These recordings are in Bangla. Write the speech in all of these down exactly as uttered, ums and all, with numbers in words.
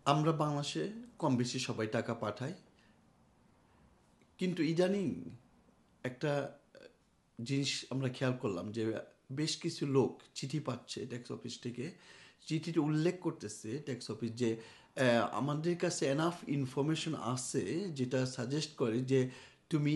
আমরা বাংলাদেশে কম বেশি সবাই টাকা পাঠাই, কিন্তু ইদানিং একটা জিনিস আমরা খেয়াল করলাম যে বেশ কিছু লোক চিঠি পাচ্ছে ট্যাক্স অফিস থেকে। চিঠিতে উল্লেখ করতেছে ট্যাক্স অফিস যে আহ, আমাদের কাছে এনাফ ইনফরমেশন আছে যেটা সাজেস্ট করে যে তুমি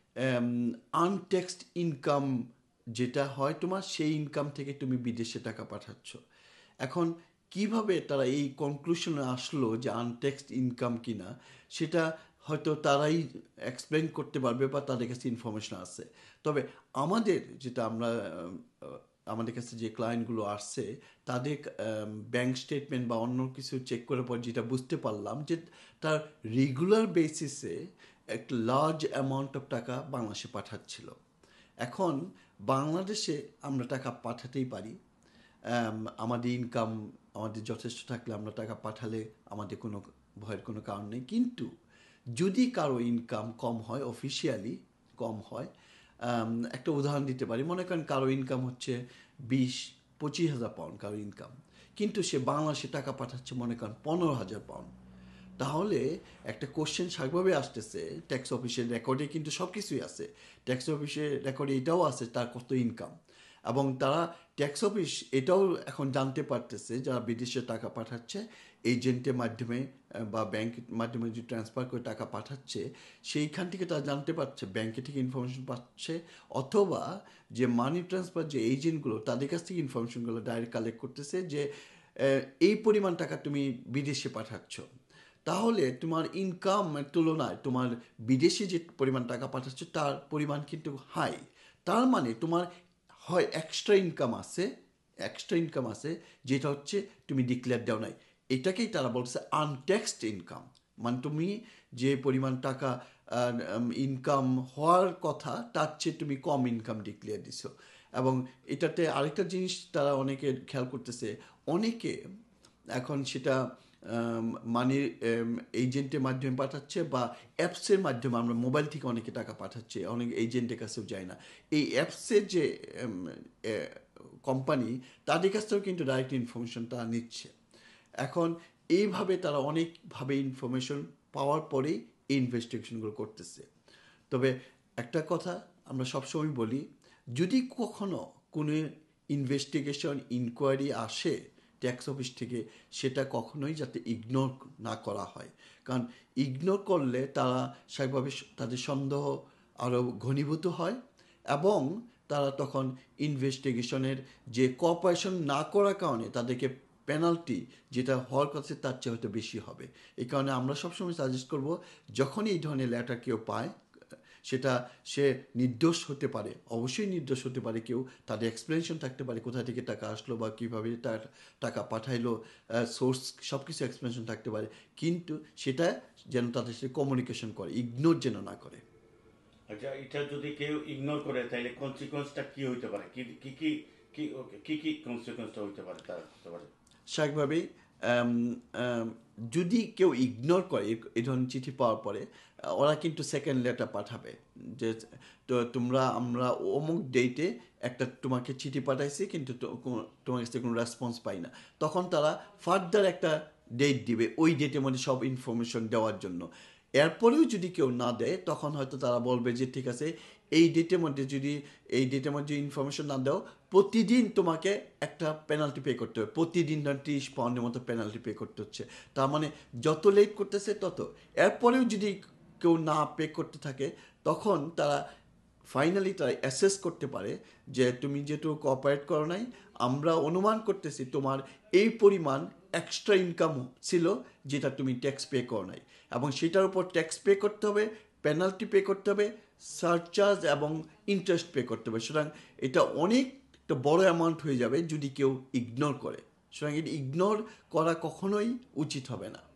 আনট্যাক্সড ইনকাম যেটা হয় তোমার, সেই ইনকাম থেকে তুমি বিদেশে টাকা পাঠাচ্ছ। এখন কিভাবে তারা এই কনক্লুশনে আসলো যে আনট্যাক্সড ইনকাম কিনা, সেটা হয়তো তারাই এক্সপ্লেন করতে পারবে বা তাদের কাছে ইনফরমেশন আছে। তবে আমাদের যেটা আমরা আহ, আমাদের কাছে যে ক্লায়েন্টগুলো আসছে তাদের ব্যাংক স্টেটমেন্ট বা অন্য কিছু চেক করার পর যেটা বুঝতে পারলাম যে তার রেগুলার বেসিসে একটা লার্জ অ্যামাউন্ট অফ টাকা বাংলাদেশে পাঠাচ্ছিল। এখন বাংলাদেশে আমরা টাকা পাঠাতেই পারি, আম, আমাদের ইনকাম আমাদের যথেষ্ট থাকলে আমরা টাকা পাঠালে আমাদের কোনো ভয়ের কোনো কারণ নেই। কিন্তু যদি কারো ইনকাম কম হয়, অফিসিয়ালি কম হয়, আম, একটা উদাহরণ দিতে পারি। মনে করেন কারো ইনকাম হচ্ছে বিশ পঁচিশ হাজার পাউন্ড কারো ইনকাম, কিন্তু সে বাংলাদেশে টাকা পাঠাচ্ছে মনে করেন পনেরো হাজার পাউন্ড। তাহলে একটা কোশ্চেন স্বাভাবিকভাবে আসতেছে, ট্যাক্স অফিসের রেকর্ডে কিন্তু সব কিছুই আছে, ট্যাক্স অফিসের রেকর্ডে এটাও আছে তার কত ইনকাম। এবং তারা ট্যাক্স অফিস এটাও এখন জানতে পারতেছে যারা বিদেশে টাকা পাঠাচ্ছে এজেন্টের মাধ্যমে আহ, বা ব্যাংকের মাধ্যমে যে ট্রান্সফার করে টাকা পাঠাচ্ছে, সেইখান থেকে তারা জানতে পারছে, ব্যাংকে থেকে ইনফরমেশন পাচ্ছে, অথবা যে মানি ট্রান্সফার যে এজেন্টগুলো তাদের কাছ থেকে ইনফরমেশনগুলো ডাইরেক্ট কালেক্ট করতেছে যে আহ, এই পরিমাণ টাকা তুমি বিদেশে পাঠাচ্ছ। তাহলে তোমার ইনকামের তুলনায় তোমার বিদেশে যে পরিমাণ টাকা পাঠাচ্ছ তার পরিমাণ কিন্তু হাই। তার মানে তোমার হয় এক্সট্রা ইনকাম আছে, এক্সট্রা ইনকাম আছে যেটা হচ্ছে তুমি ডিক্লেয়ার দাও নাই। এটাকেই তারা বলছে আনট্যাক্সড ইনকাম। মানে তুমি যে পরিমাণ টাকা ইনকাম হওয়ার কথা তার চেয়ে তুমি কম ইনকাম ডিক্লেয়ার দিছো। এবং এটাতে আরেকটা জিনিস তারা অনেকে খেয়াল করতেছে, অনেকে এখন সেটা মানি এজেন্টের মাধ্যমে পাঠাচ্ছে বা অ্যাপসের মাধ্যমে, আমরা মোবাইল থেকে অনেকে টাকা পাঠাচ্ছে, অনেক এজেন্টের কাছেও যায় না। এই অ্যাপসের যে কোম্পানি তাদের কাছ থেকেও কিন্তু ডাইরেক্ট ইনফরমেশন তারা নিচ্ছে। এখন এইভাবে তারা অনেকভাবে ইনফরমেশন পাওয়ার পরেই এই ইনভেস্টিগেশনগুলো করতেছে। তবে একটা কথা আমরা সবসময় বলি, যদি কখনো কোনো ইনভেস্টিগেশন ইনকোয়ারি আসে ট্যাক্স অফিস থেকে, সেটা কখনোই যাতে ইগনোর না করা হয়। কারণ ইগনোর করলে তারা স্বাভাবিকভাবে তাদের সন্দেহ আরও ঘনীভূত হয়, এবং তারা তখন ইনভেস্টিগেশনের যে কোঅপারেশন না করার কারণে তাদেরকে পেনাল্টি যেটা হওয়ার কথা তার চেয়ে হয়তো বেশি হবে। এই কারণে আমরা সবসময় সাজেস্ট করব, যখনই এই ধরনের লেটার কেউ পায়, সেটা সে নির্দোষ হতে পারে, অবশ্যই নির্দোষ হতে পারে কেউ, তাদের এক্সপ্লেনেশন থাকতে পারে কোথা থেকে টাকা আসলো বা কীভাবে তার টাকা পাঠাইলো, সোর্স সব কিছু এক্সপ্লেনেশন থাকতে পারে, কিন্তু সেটা যেন তাদের সাথে কমিউনিকেশন করে, ইগনোর যেন না করে। আচ্ছা, এটা যদি কেউ ইগনোর করে তাহলে কনসিকোয়েন্সটা কি হইতে পারে, কি কি কি কি কি কি কনসিকোয়েন্সটা হইতে পারে, তার হতে পারে? স্বাভাবিকভাবেই আম, আম, যদি কেউ ইগনোর করে এই- এই ধরনের চিঠি পাওয়ার পরে, আহ, ওরা কিন্তু সেকেন্ড লেটার পাঠাবে যে তো তোমরা আমরা অমুক ডেটে একটা তোমাকে চিঠি পাঠাইছি, কিন্তু তো- কোনো- তোমার কাছে কোনো রেসপন্স পাই না। তখন তারা ফার্দার একটা ডেট দিবে, ওই ডেটের মধ্যে সব ইনফরমেশন দেওয়ার জন্য। এরপরেও যদি কেউ না দেয়, তখন হয়তো তারা বলবে যে ঠিক আছে, এই ডেটের মধ্যে যদি এই ডেটের মধ্যে ইনফরমেশন না দাও, প্রতিদিন তোমাকে একটা পেনাল্টি পে করতে হবে, প্রতিদিন ধর তিরিশ পাউন্ডের মতো পেনাল্টি পে করতে হচ্ছে। তার মানে যত লেট করতেছে তত। এরপরেও যদি কেউ না পে করতে থাকে, তখন তারা ফাইনালি তারা অ্যাসেস করতে পারে যে তুমি যেহেতু কোঅপারেট করো নাই, আমরা অনুমান করতেছি তোমার এই পরিমাণ এক্সট্রা ইনকাম ছিল যেটা তুমি ট্যাক্স পে করো নাই, এবং সেটার উপর ট্যাক্স পে করতে হবে, পেনাল্টি পে করতে হবে, সারচার্জ এবং ইন্টারেস্ট পে করতে হবে। সুতরাং এটা অনেক একটা বড় অ্যামাউন্ট হয়ে যাবে যদি কেউ ইগনোর করে। সুতরাং এটা ইগনোর করা কখনোই উচিত হবে না।